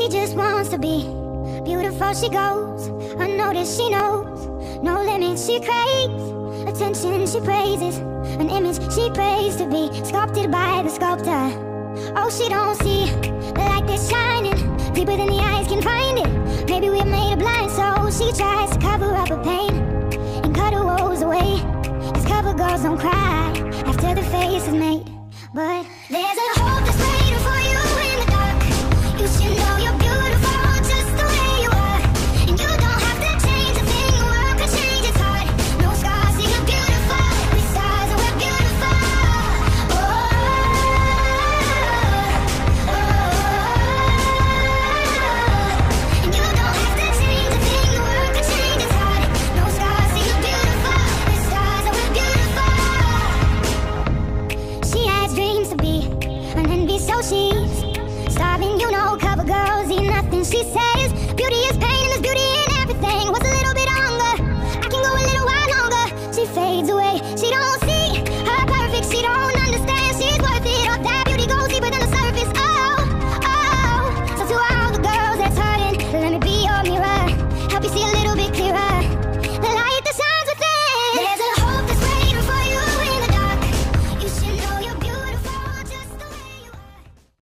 just wants to be beautiful. She goes unnoticed, she knows no limits. She craves attention, she praises an image she prays to be sculpted by the sculptor. Oh, she don't see the light that's shining deeper than the eyes can find it. Maybe we're made of blind, so she tries to cover up her pain and cut her woes away. 'Cause cover girls don't cry after the face is made, but